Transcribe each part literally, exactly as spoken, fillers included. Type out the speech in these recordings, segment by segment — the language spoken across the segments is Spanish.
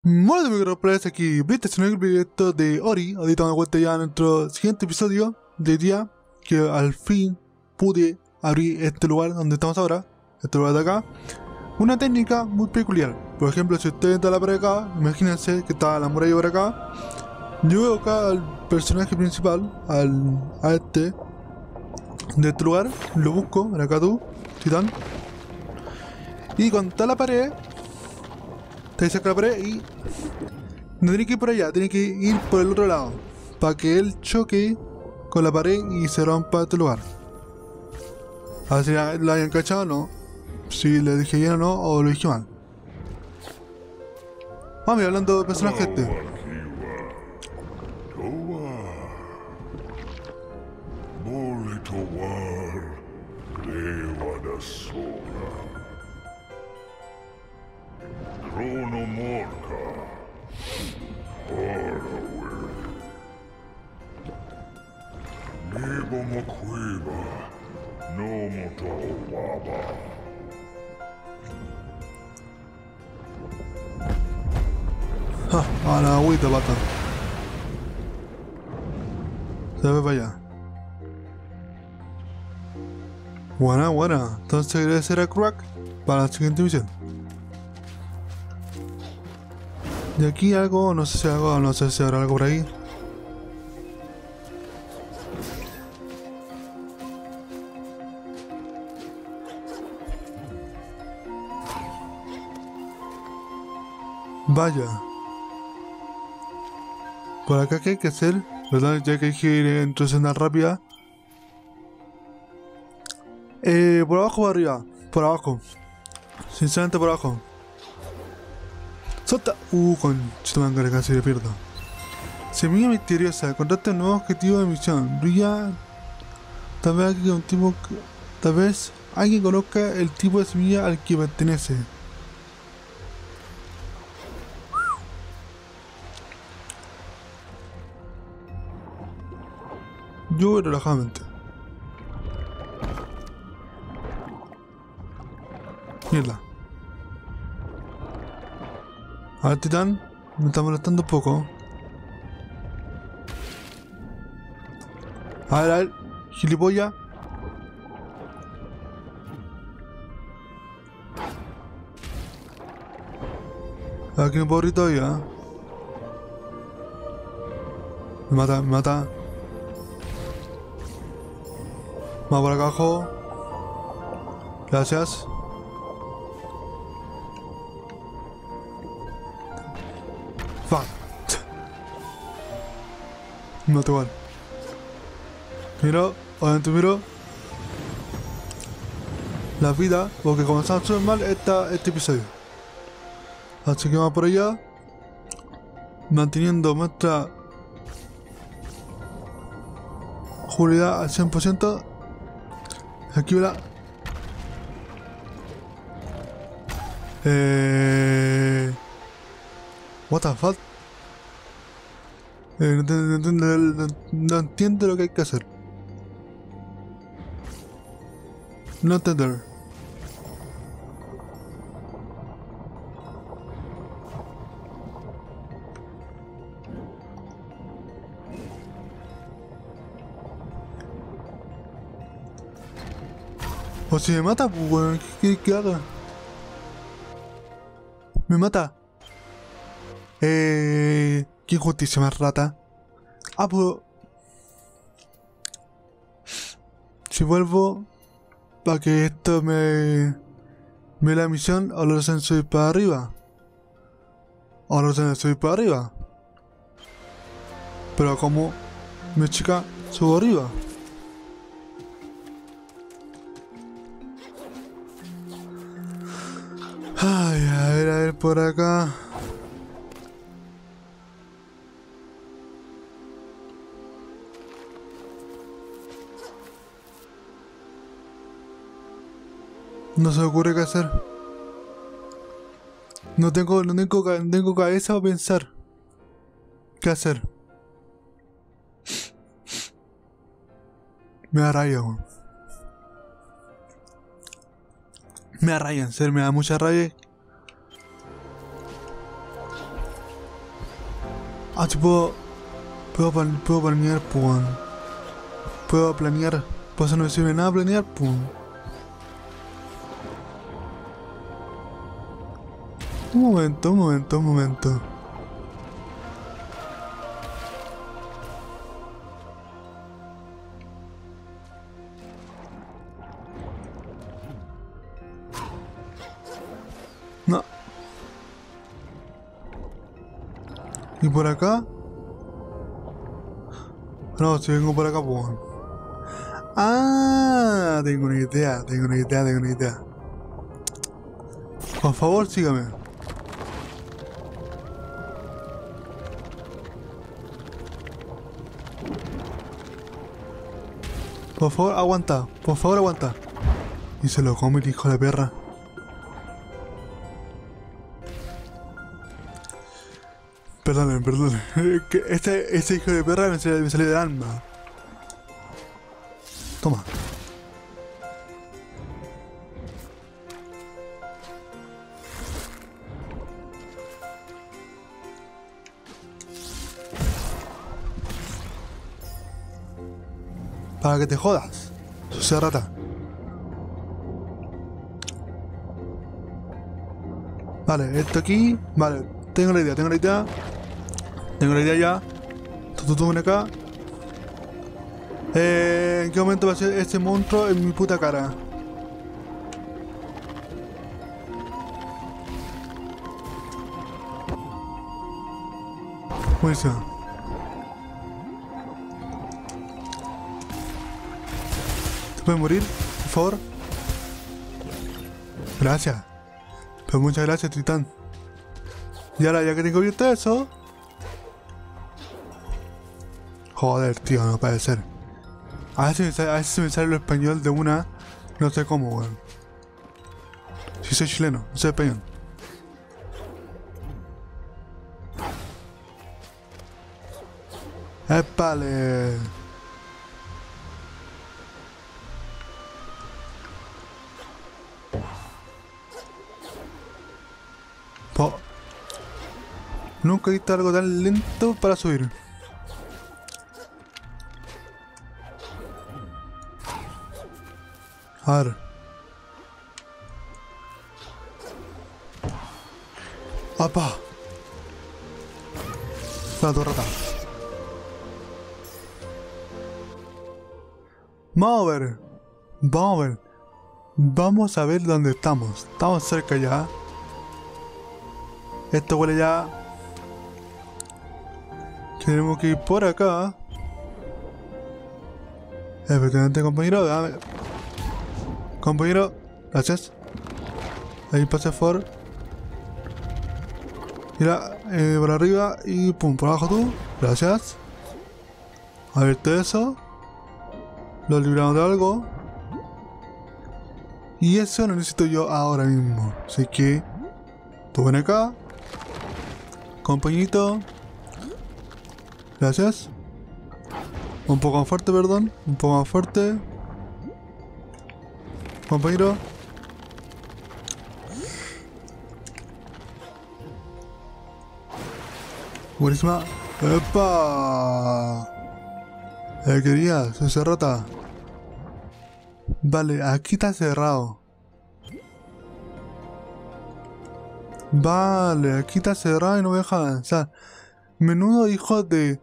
Hola microplayers, aquí Blitz en el proyecto de Ori. Ahorita me cuenta ya en nuestro siguiente episodio de día que al fin pude abrir este lugar donde estamos ahora, este lugar de acá. Una técnica muy peculiar. Por ejemplo, si ustedes entran por acá, imagínense que está la muralla por acá. Yo veo acá al personaje principal, al, a este, de este lugar, lo busco, ven acá tú, titán. Y cuando está la pared, te cerca la pared y no tiene que ir por allá, tiene que ir por el otro lado para que él choque con la pared y se rompa este lugar. A ver si la, la hayan cachado o no, si le dije bien o no, o lo dije mal. Vamos, hablando de personaje este. Ah, a la agüita, pata. Se ve para allá. Buena, buena. Entonces agradecer a Crack para la siguiente misión. De aquí algo, no sé si algo, no sé si habrá algo por ahí. Vaya. Por acá, ¿qué hay que hacer? ¿Verdad? Ya que hay que ir en tracción rápida. Eh, por abajo o arriba. Por abajo. Sinceramente por abajo. ¡Solta! Uh, con Chitomangare casi le pierdo. Semilla misteriosa. Encontraste un nuevo objetivo de misión. Brilla. Tal vez aquí un tipo. Tal vez alguien conozca el tipo de semilla al que pertenece. Yo voy relajadamente. Mierda. A ver, titán, me está molestando un poco. A ver, a ver, gilipollas. Aquí me puedo abrir todavía. Me mata, me mata. Vamos por acá abajo. Gracias. Fuck. No te igual. Miro, obviamente miro. La vida, porque comenzamos súper mal esta, este episodio. Así que vamos por allá. Manteniendo nuestra seguridad al cien por ciento. Aquí la... Eh... What the fuck? Eh, no, no, no, no, no entiendo lo que hay que hacer. No entender. O si me mata, pues bueno, ¿qué, qué haga? Me mata. Eh... Qué injusticia más rata. Ah, pues... Si vuelvo... Para que esto me... Me dé la misión, ahora lo hacen subir para arriba. Ahora lo hacen subir para arriba. Pero como... Me chica, subo arriba. Ay, a ver, a ver por acá. No se me ocurre qué hacer. No tengo, no tengo, no tengo cabeza para pensar qué hacer. Me da rabia, weón. Me da rabia, en serio, me da mucha rabia. Ah, si puedo... Puedo, plan- puedo planear, pues. Puedo planear. Pues eso no me sirve de nada planear, pues. Un momento, un momento, un momento. No. ¿Y por acá? No, si vengo por acá, pues. Ah, tengo una idea, tengo una idea, tengo una idea. Por favor, sígame. Por favor, aguanta. Por favor, aguanta. Y se lo come el hijo de perra. Perdónenme, perdónenme. Que este, este hijo de perra me sale, me sale del alma. Toma. Para que te jodas, sucia rata. Vale, esto aquí. Vale, tengo la idea, tengo la idea. Tengo la idea ya. Tú, tú, tú, ven acá. Eh, ¿En qué momento va a ser ese monstruo en mi puta cara? Buenísimo. ¿Te puedes morir, por favor? Gracias. Pues muchas gracias, Titán. Y ahora, ya que tengo abierto eso... Joder, tío, no puede ser. A veces me sale, a veces me sale lo español de una... No sé cómo, weón. Si soy chileno, no soy español. ¡Épale! Po. Nunca he visto algo tan lento para subir. A ver. ¡Apa! La torreta. Vamos a ver. Vamos a ver. Vamos a ver dónde estamos. Estamos cerca ya. Esto huele ya. Tenemos que ir por acá. Efectivamente, compañero. Dame. Compañero. Gracias. Ahí pase for. Mira, eh, por arriba y pum, por abajo tú. Gracias. Abierto eso. Lo libramos de algo. Y eso lo necesito yo ahora mismo. Así que... Tú ven acá. Compañito. Gracias. Un poco más fuerte, perdón. Un poco más fuerte. Compañero. Buenísima. ¡Epa! Eh, quería, se cerrota. Vale, aquí está cerrado. Vale, aquí está cerrado y no me deja avanzar. Menudo hijo de...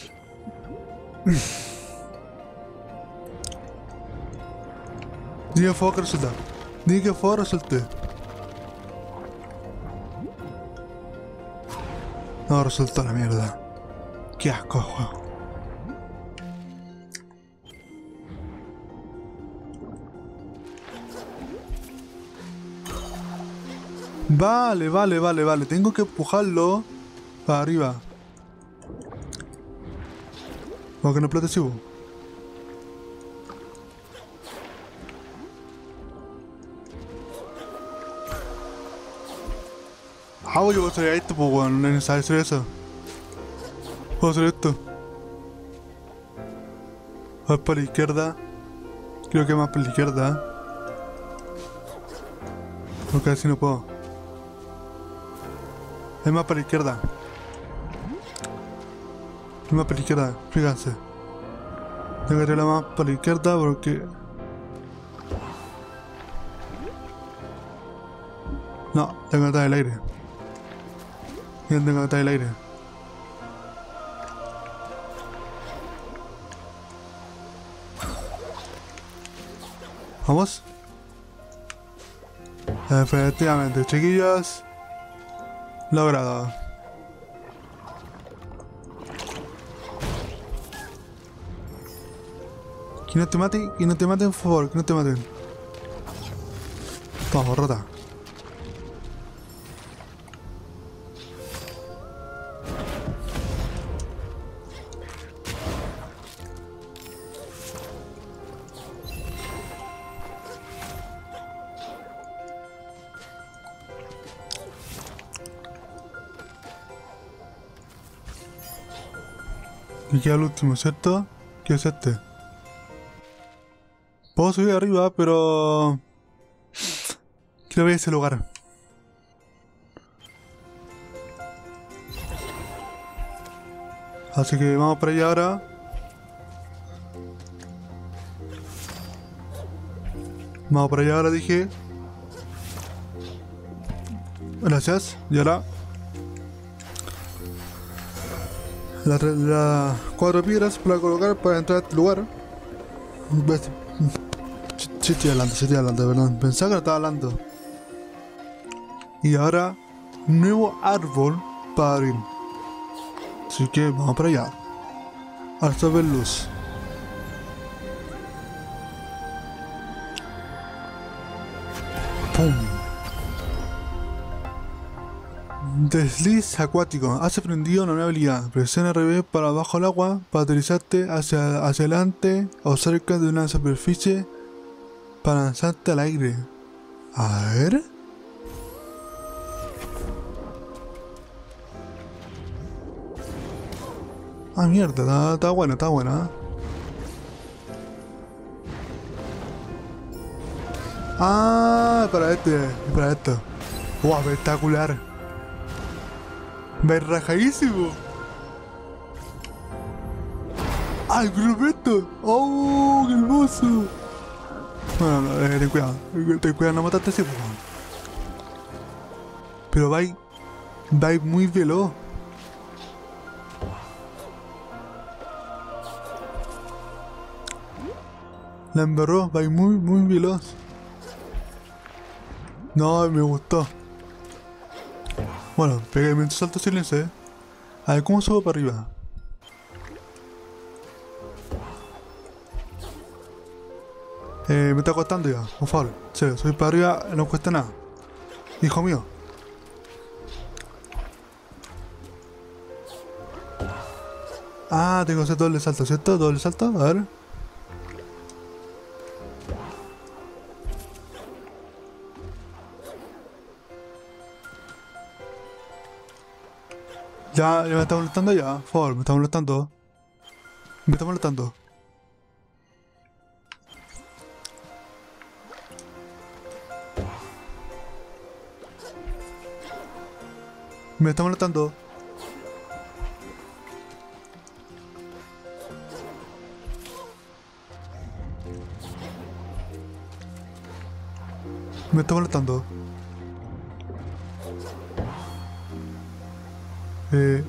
Dime que fue que resulta. Dime que fue resulte. No resultó la mierda. Qué asco, juego. Vale, vale, vale, vale. Tengo que empujarlo para arriba. Para que no explote si. Ah, yo puedo hacer esto, pues bueno, no es necesario hacer eso. Puedo hacer esto. A ver, para la izquierda. Creo que más para la izquierda. Porque así no puedo. Es más para la izquierda. más para la izquierda, fíjense. Tengo que tirarla más para la izquierda porque... No, tengo que estar en el aire. Tengo que estar en el aire. Vamos. Efectivamente, chiquillos. Logrado. Que no te maten, que no te maten, por favor, que no te maten. Toma, rota. Y queda el último, ¿cierto? ¿Qué es este? Puedo subir arriba, pero... quiero ver ese lugar. Así que vamos para allá ahora. Vamos para allá ahora, dije. Gracias. Y ahora... Las la cuatro piedras para colocar para entrar a este lugar. Sí, estoy hablando, sí estoy hablando, perdón. Pensaba que no estaba hablando. Y ahora, nuevo árbol para abrir. Así que vamos para allá. Absorber luz. ¡Pum! Desliz acuático. Has aprendido una nueva habilidad. Presiona R B para abajo el agua para deslizarte hacia, hacia adelante o cerca de una superficie para lanzarte al aire. A ver. Ah, mierda, está, está buena, está buena. Ah, para este, para esto. Wow, espectacular. Berrajadísimo. ¡Ay, grupeto! ¡Oh, qué hermoso! Bueno, no, eh, ten cuidado. Ten cuidado, no mataste ese, pues. Pero va va muy veloz. La embarró, va muy, muy veloz. No, me gustó. Bueno, pegué mientras salto silencio, eh. A ver, ¿cómo subo para arriba? Eh, me está costando ya, por favor. Sí, subir para arriba no cuesta nada. Hijo mío. Ah, tengo que hacer doble salto, ¿cierto? Doble salto, a ver. Ya, ya me está molestando ya, por favor, me está molestando. Me está molestando. Me está molestando. Me está molestando. Eh...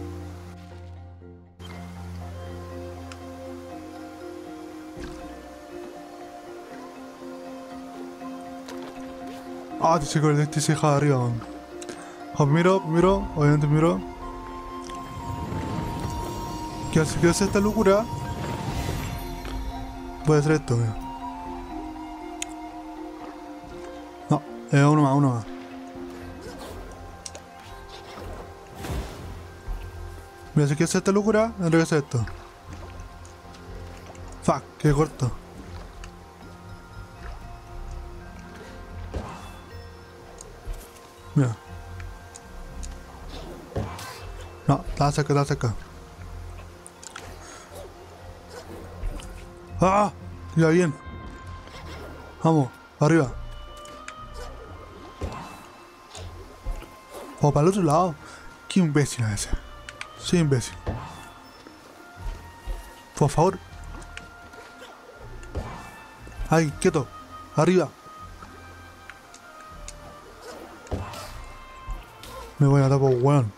Ah, te sigo el este ceja de arriba, man. Oh, primero, primero, obviamente primero. ¿Qué hace, qué hace esta locura? Voy a hacer esto, mira. No, eh, uno más, uno más. Mira, si quieres hacer esta locura, tendré que hacer esto. Fuck, qué corto. Mira. No, estaba cerca, estaba cerca. ¡Ah! Ya bien. Vamos, arriba. O para el otro lado. Qué imbécil es ese. Sí, imbécil. Por favor. Ay, quieto. Arriba. Me voy a dar por weón.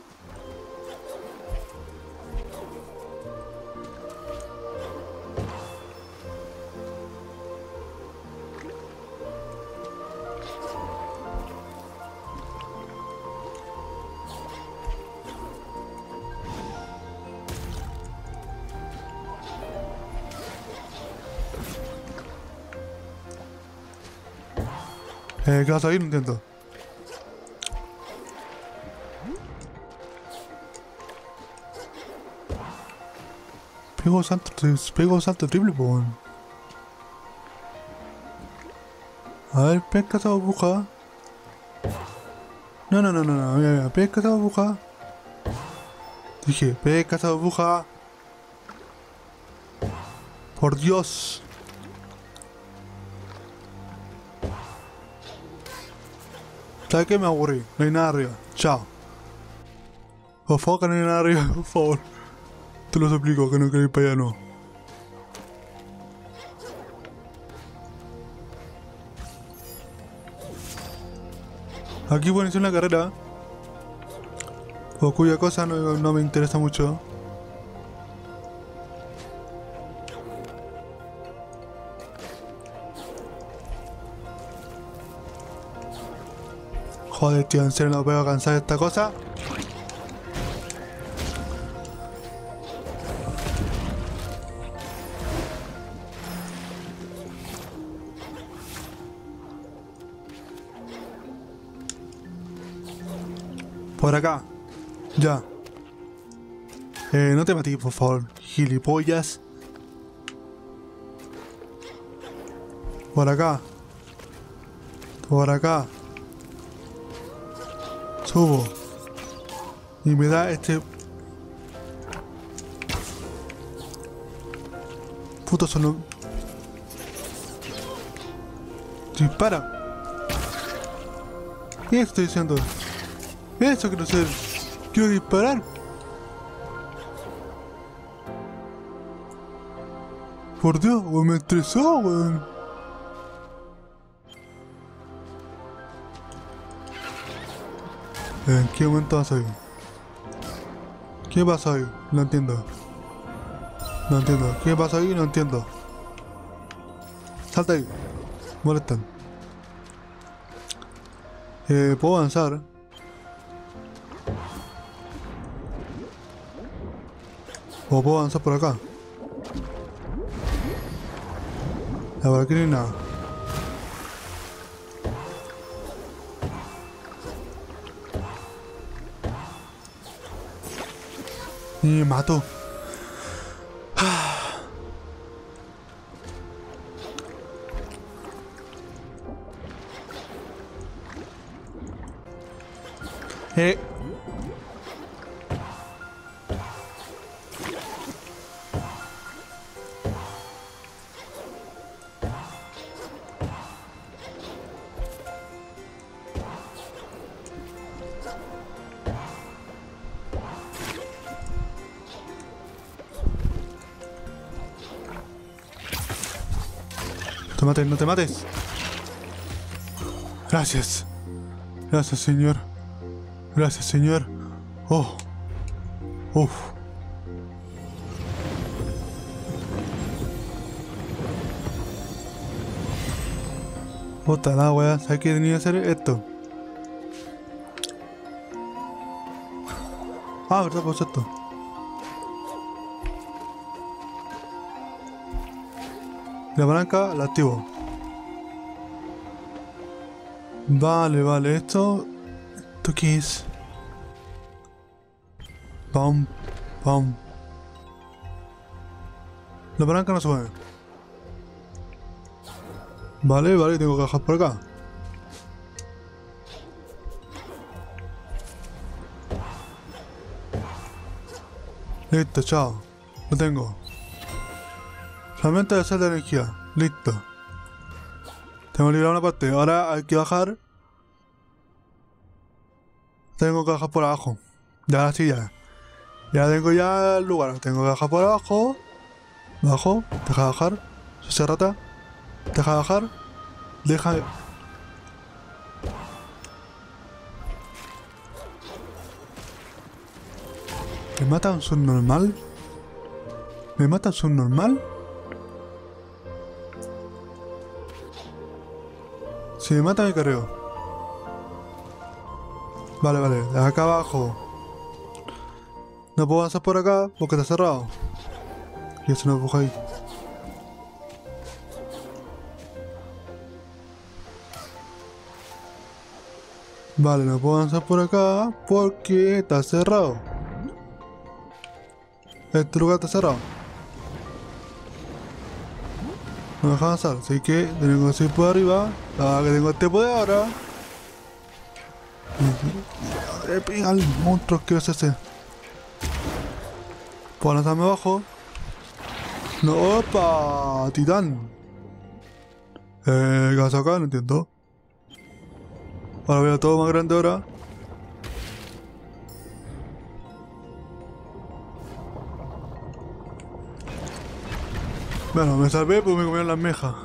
Eh, ¿qué vas a ir? No entiendo. Pego salto, pego salto triple, po, weón. A ver, pesca esa burbuja. No, no, no, no, no, mira, mira, pesca esa burbuja. Dije, pesca esa burbuja. Por Dios. ¿Sabes qué? Me aburrí. No hay nada arriba. Chao. Por favor, que no hay nada arriba, por favor. Te lo suplico, que no queréis para allá, no. Aquí pueden hacer una carrera. O cuya cosa no, no me interesa mucho. Joder, tío, en serio no puedo cansar esta cosa. Por acá. Ya. Eh, no te mates, por favor. Gilipollas. Por acá. Por acá. Subo. Y me da este... Puto solo... Dispara. ¿Qué estoy diciendo? Eso quiero hacer. Quiero disparar. Por Dios, weón, me estresó, weón. ¿En qué momento vas ahí? ¿Qué pasa ahí? No entiendo. No entiendo. ¿Qué pasa ahí? No entiendo. Salta ahí. Molestan. Eh, puedo avanzar. O puedo avanzar por acá. La verdad que no hay nada. Y me mato. eh. No te mates, no te mates. Gracias. Gracias, señor. Gracias, señor. Oh. Uf. Puta la wea, ¿sabes qué tenía que hacer esto? Ah, verdad, pues esto. La palanca la activo. Vale, vale, esto... ¿Esto qué es? Pam, pam. La palanca no se mueve. Vale, vale, tengo que bajar por acá. Listo, chao. Lo tengo. Solamente hacer de energía. Listo. Tengo liberado una parte. Ahora hay que bajar. Tengo que bajar por abajo. Ya sí, ya. Ya tengo ya el lugar. Tengo que bajar por abajo. Bajo, deja bajar. Sucia rata. Deja bajar. Deja... ¿Me mata un subnormal? ¿Me mata un subnormal? Si me mata me careo. Vale, vale, de acá abajo. No puedo avanzar por acá porque está cerrado. Y eso no empuja ahí. Vale, no puedo avanzar por acá porque está cerrado. Este lugar está cerrado. No me deja avanzar, así que tengo que ir por arriba. Ah, que tengo este poder ahora. Le pega al monstruo que es ese. Puedo lanzarme abajo. No, opa, titán. Eh, ¿qué pasa acá? No entiendo. Ahora veo todo más grande ahora. Bueno, me salvé porque me comieron las mejas.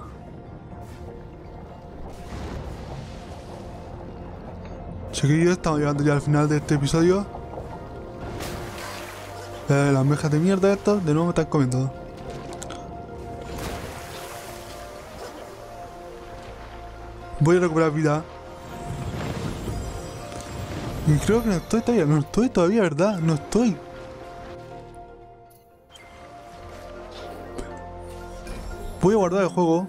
Chiquillos, estamos llegando ya al final de este episodio. Eh, las mejas de mierda estas, de nuevo me están comiendo. Voy a recuperar vida. Y creo que no estoy todavía, no estoy todavía, ¿verdad? No estoy. Voy a guardar el juego.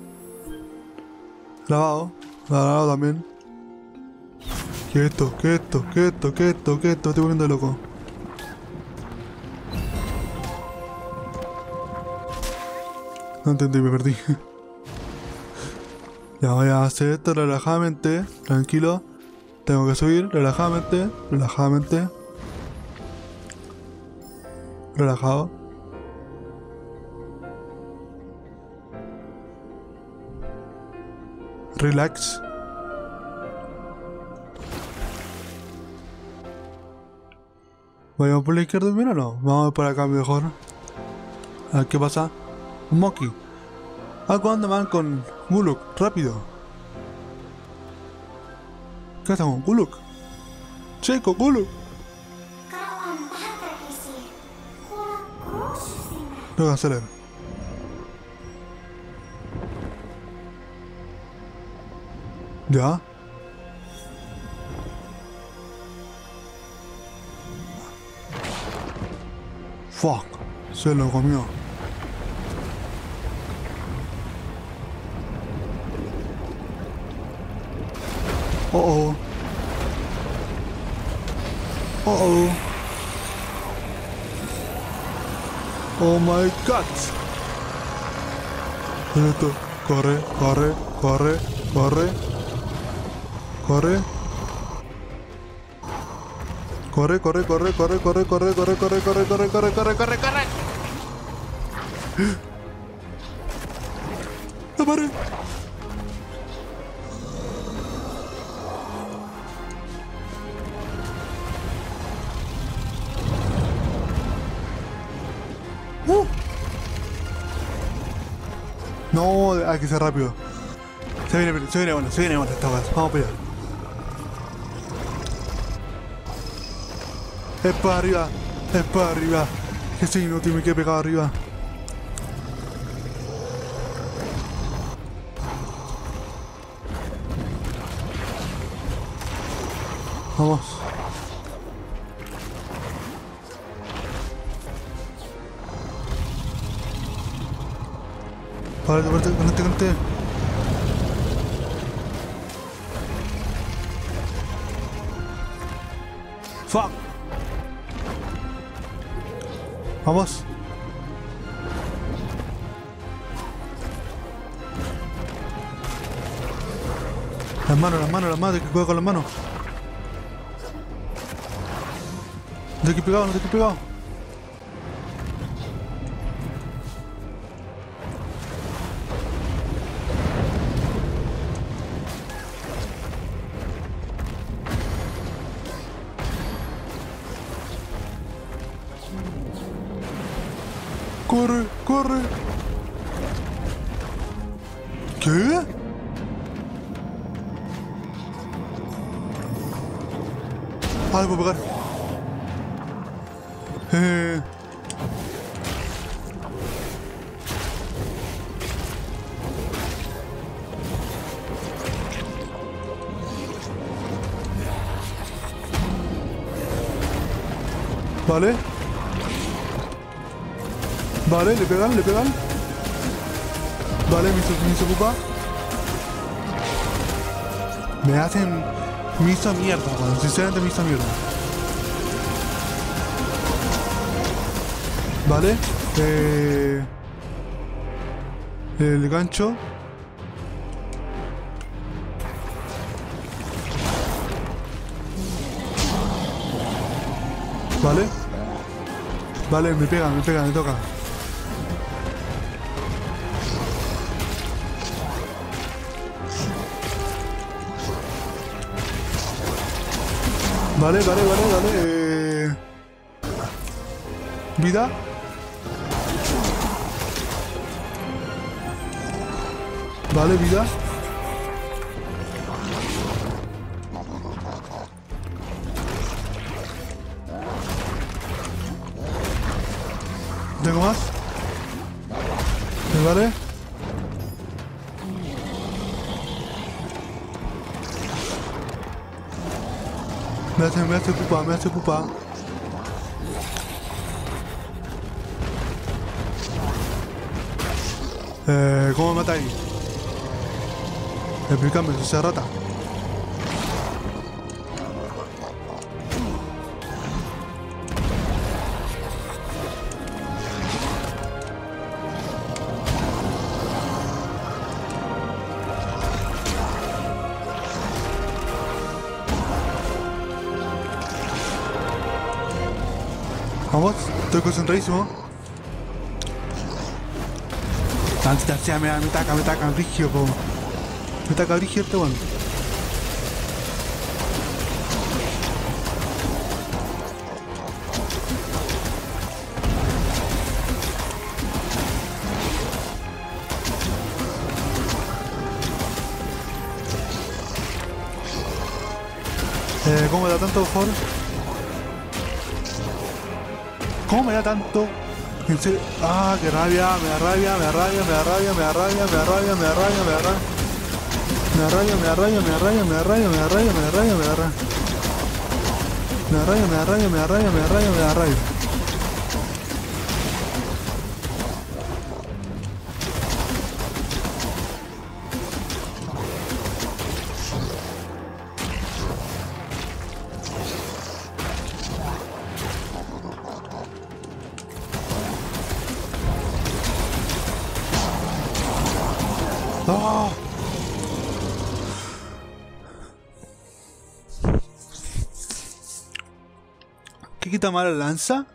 Lavado. Lavado también. ¿Qué es esto? ¿Qué es esto? ¿Qué es esto? ¿Qué es esto? ¿Qué es esto? Estoy poniendo loco. No entendí, me perdí. Ya voy a hacer esto relajadamente. Tranquilo. Tengo que subir relajadamente. Relajadamente. Relajado. Relax. ¿Vamos por la izquierda primero o no? Vamos por acá mejor. A ver qué pasa. Un Monkey. Algo anda mal con Guluk. Rápido. ¿Qué hacemos? Guluk. Chico, Guluk. No voy a acelerar. Ya. Fuck. Se lo comió. Oh oh. Oh oh. Oh my god. Esto. Corre, corre, corre, corre. Corre. Corre, corre, corre, corre, corre, corre, corre, corre, corre, corre, corre, corre, corre, corre. ¡No pare! ¡Uh! No, hay que ser rápido. Se viene, se viene bueno, se viene bueno esta vez. Vamos a pelear. Es para arriba, es para arriba. Que si no tiene que pegar arriba. Vamos. Vale, conecte, conecte, conecte. Fuck. Vamos. Las manos, las manos, las manos, que juega con las manos. No te he pegado, no te he pegado. Corre. corre. ¿Qué? Ah, le puedo pegar. Eh... Vale. Vale, le pegan, le pegan. Vale, me hizo, me hizo ocupa. Me hacen... Me hizo mierda, weón. Sinceramente me hizo mierda. Vale. Eh... El gancho. Vale. Vale, me pega, me pega, me toca. Vale, vale, vale, vale. Eh... Vida. Vale, vida. ¿Tengo más? ¿Vale? Me hace, me hace pupa, me hace pupa. Eh, ¿cómo me mata ahí? Explícame, si se rata. Vamos, estoy concentradísimo. Tanta sea, me, me taca, me taca, brigio, po. Me taca brigio este weón. Eh, ¿cómo me da tanto, por favor? ¿Cómo me da tanto? ¿En serio? Ah, qué rabia, me da rabia, me da rabia, me da rabia, me da rabia, me da rabia, me da rabia, me da rabia. Me da rabia, me da rabia, me da rabia, me da rabia, me da rabia, me da rabia, me da rabia. Me da rabia, me da rabia, me da rabia, me da rabia, me da rabia. ¡Ah! ¿Qué quita más la lanza?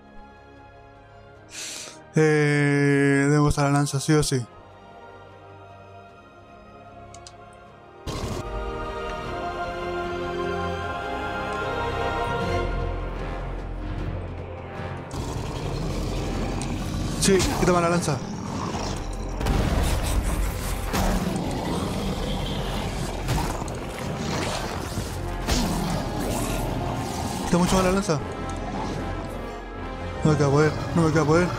Eh, debo usar la lanza, sí o sí. Sí, quita más la lanza. Quita mucho más la lanza. No me queda poder, no me queda poder.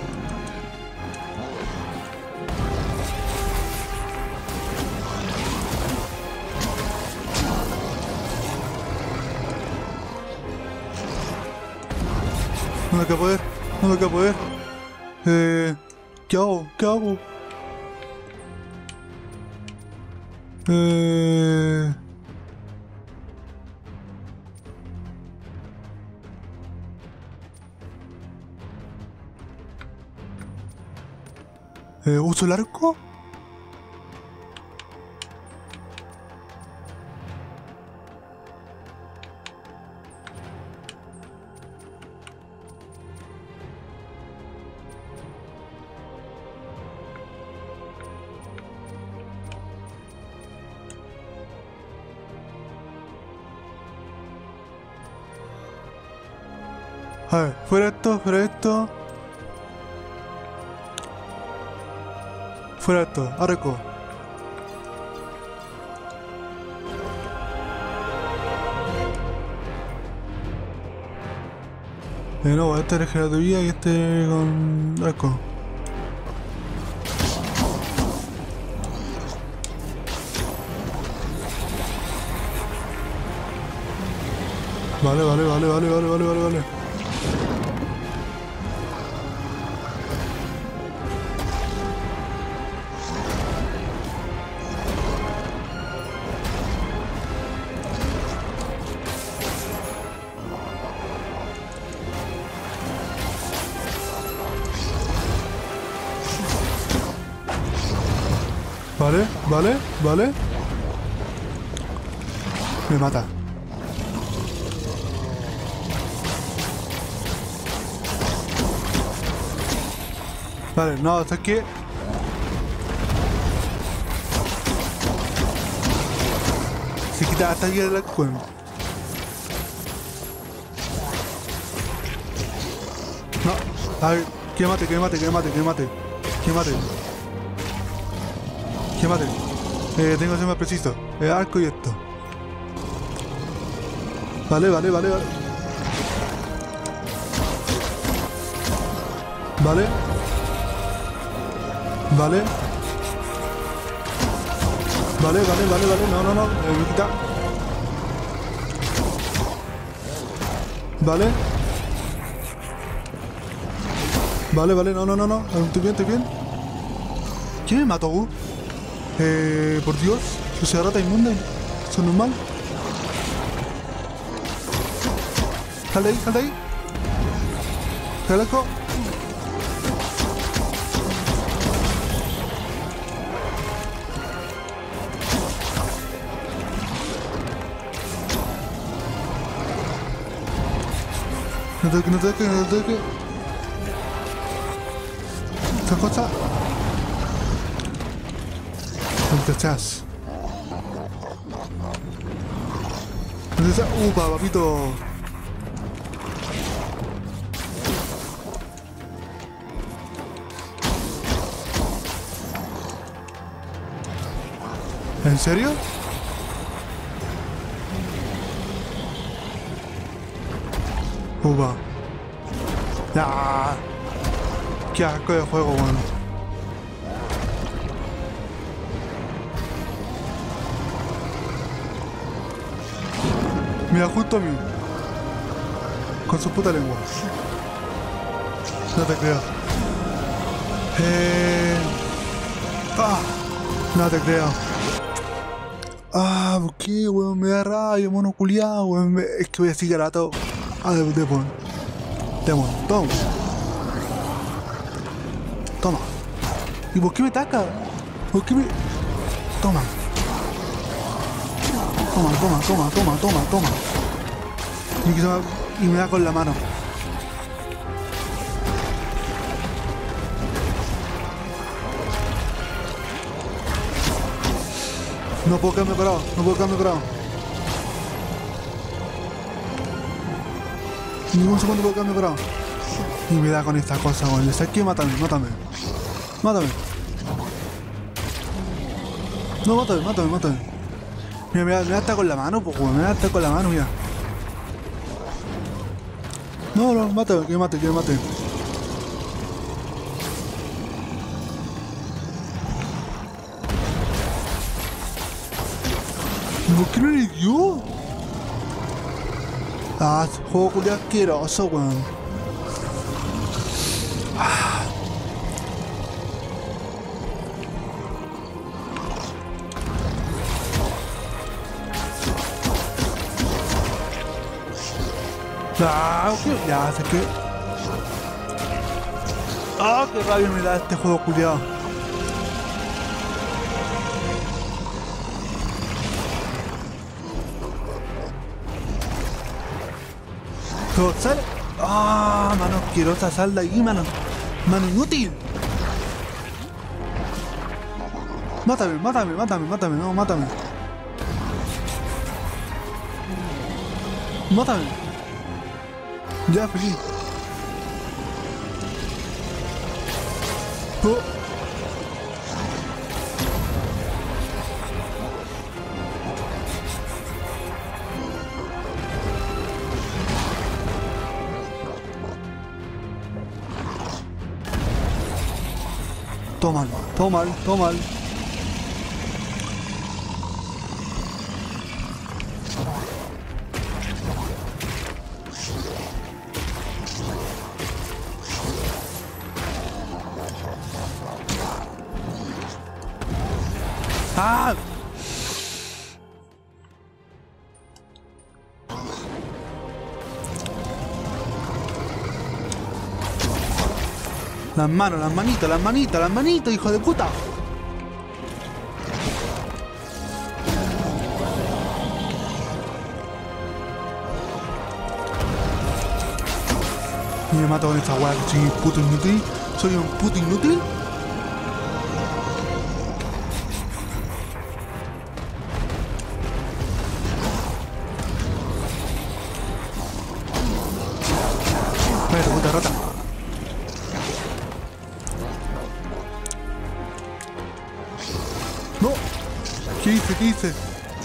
No me queda poder, no me queda poder. Eh, ¿qué hago? ¿Qué hago? Eh... Eh, ¿uso el arco? A ver, fuera esto, fuera esto. Fuera esto, arco. Eh, no, este regenera de vida y este con arco. Vale, vale, vale, vale, vale, vale, vale, vale. Vale, vale, vale. Me mata. Vale, no, hasta que... Se quita hasta aquí el arco. No, a ver, que mate, que mate, que mate, que mate. Que mate. Que mate. Eh, tengo que ser más preciso. El arco y esto. Vale, vale, vale, vale. Vale. Vale. Vale, vale, vale, vale. No, no, no. Eh, me quita. Vale. Vale, vale. No, no, no, no. Estoy bien, estoy bien. ¿Quién me mató? Eh, por Dios. Sucia rata inmunda. Eso es normal. Sal de ahí, sal de ahí. Te alejo. No te toques, no te toques, no te toques. Esta cosa. No te echas. No te echas. Upa, papito. ¿En serio? Upa. ¡Ya! ¡Qué asco de juego, weón! Mira, justo a mí. Con su puta lengua. No te creo. Eh... ¡Ah! No te creo. Ah, ¿por qué, weón? Me da rabia, mono culiado, weón. Me... Es que voy a seguir a todo. Ah, de Demon. Demon, toma. Toma. ¿Y por qué me ataca? ¿Por qué me...? Toma. Toma, toma, toma, toma, toma, toma. Y, que se va... y me da con la mano. No puedo quedarme parado, no puedo quedarme parado. Ni un segundo puedo quedarme parado. Y me da con esta cosa, weón. ¿Sabes qué? Mátame, mátame. Mátame. No, mátame, mátame, mátame. Mira, me da, me da hasta con la mano, pues, weón. Me da hasta con la mano, mira. No, no, mátame, que me mate, que me mate. ¿Por qué no le dio? Ah, juego culiao asqueroso, weón. Ah. Ah, okay. Ya sé que. Ah, qué rabia me da este juego culiao. ¡Sal! ¡Ah! Mano asquerosa, sal de ahí, mano. Mano inútil. Mátame, mátame, mátame, mátame, no, mátame. Mátame. Ya, feliz. Oh. Todo mal, todo mal, todo mal. ¡Ah! Las manos, las manitas, las manitas, las manitas, hijo de puta. Y me mato con esta weá, que soy un puto inútil. Soy un puto inútil. Vaya, puta rata. No. ¿Qué hice? ¿Qué hice?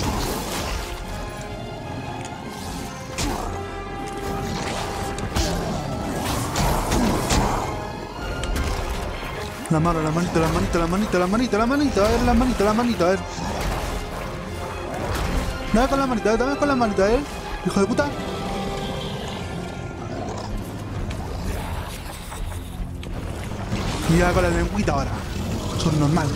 La mano, la manita, la manita, la manita, la manita, la manita, a ver, la manita, la manita, a ver. Dame con la manita, dame con la manita, a ver. Hijo de puta. Y ya con la lengüita ahora. Eso es normal.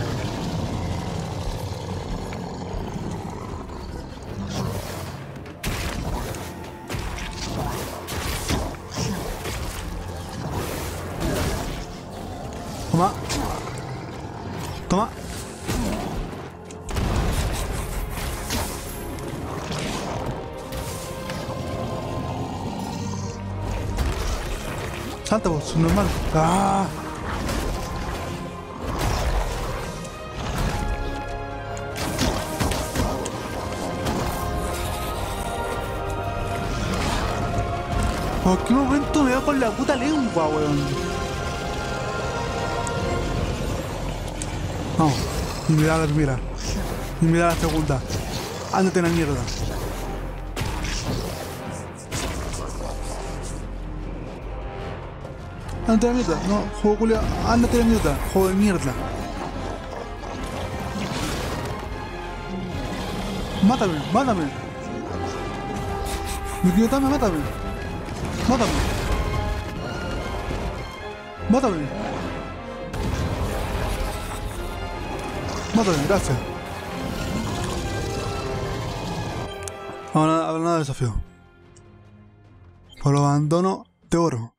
Toma. Toma. Salta vos, normal. ¡Ah! ¿Por qué momento me va con la puta lengua, weón? No, y me da la primera. Y me da la segunda. Ándate en la mierda. Ándate en la mierda. No, juego culiao. Ándate en la mierda. Juego de mierda. Mátame, mátame. Mi idiota, mátame. Mátame. Mátame. Mátame, gracias. Ahora habla nada de desafío. Por lo abandono de oro.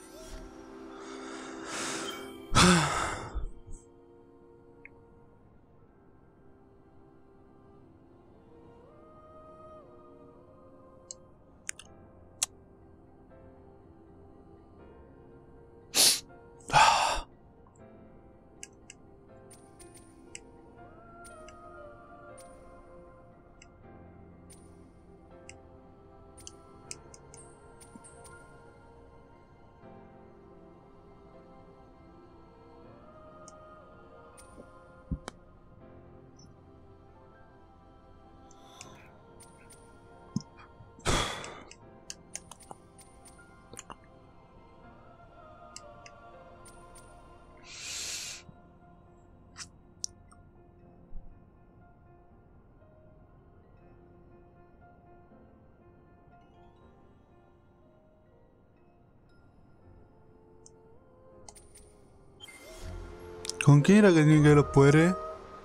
¿Con quién era que tiene que ver los poderes?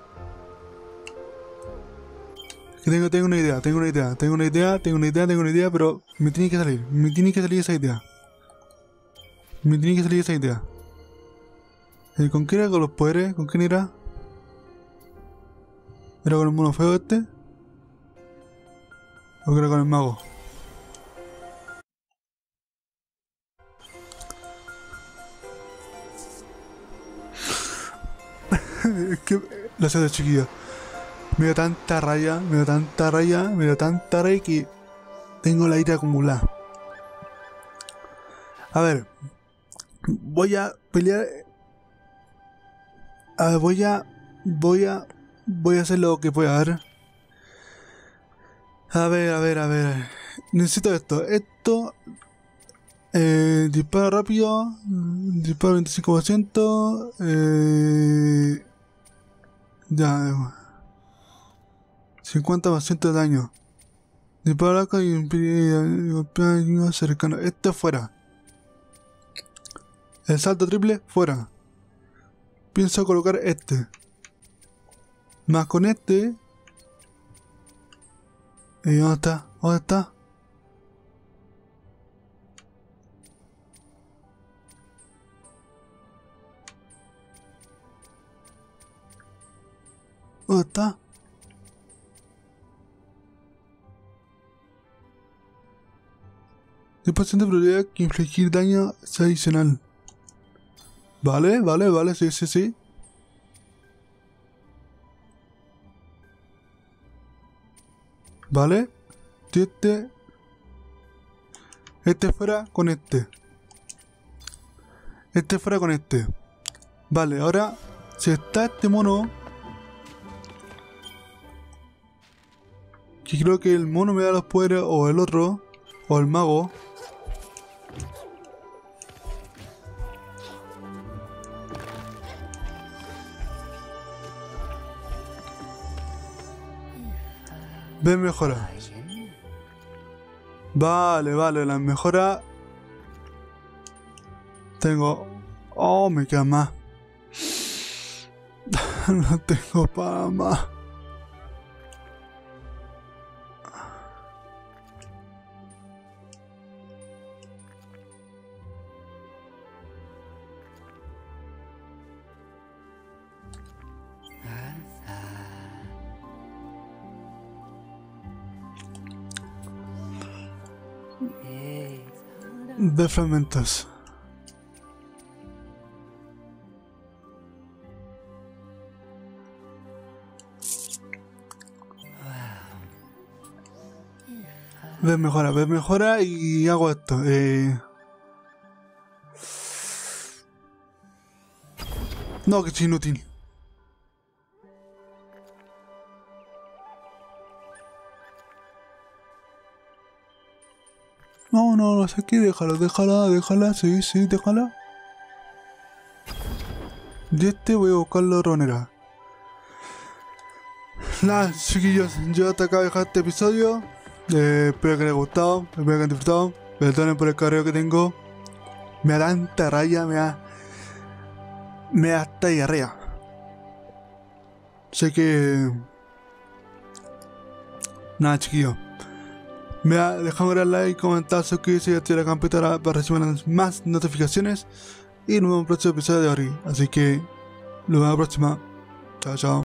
Que tengo, tengo una idea, tengo una idea, tengo una idea, tengo una idea, tengo una idea, pero me tiene que salir, me tiene que salir esa idea. Me tiene que salir esa idea. Eh, ¿Con quién era con los poderes? ¿Con quién era? ¿Era con el mono feo este? ¿O que era con el mago? Es que lo sé de chiquillo. Me dio tanta raya, me dio tanta raya, me dio tanta raya que tengo la ira acumulada. A ver, voy a pelear. A ver, voy a, voy a, voy a hacer lo que pueda. A ver, a ver, a ver, a ver. Necesito esto, esto. Eh, disparo rápido, Disparo veinticinco por ciento. Eh, ya. cincuenta por ciento de daño. Disparo acá y golpea cercano. Este fuera. El salto triple fuera. Pienso colocar este. Más con este. ¿Y dónde está? ¿Dónde está? ¿Dónde está? diez por ciento de probabilidad que infligir daño sea adicional. Vale, vale, vale, sí, sí, sí. Vale. Este. Este fuera con este. Este fuera con este. Vale, ahora, si está este mono, que creo que el mono me da los poderes, o el otro, o el mago. Ven, mejora. Vale, vale, la mejora. Tengo. Oh, me queda más. No tengo para más. De fragmentos. Ves mejora, ves mejora y hago esto. Eh... No, que es inútil. No, no, no sé qué, déjala, déjala, déjala, sí, sí, déjala. Y este voy a buscar la ronera. Nada, chiquillos, yo hasta acá dejar este episodio. Eh, espero que les haya gustado, espero que hayan disfrutado. Perdonen por el carreo que tengo. Me da tanta raya, me da. Me da hasta diarrea. Sé que. Nada, chiquillos. Me ha dejado un like, comentar, suscribirse y activar la campanita para recibir más notificaciones. Y nos vemos en el próximo episodio de Ori. Así que, nos vemos en la próxima. Chao, chao.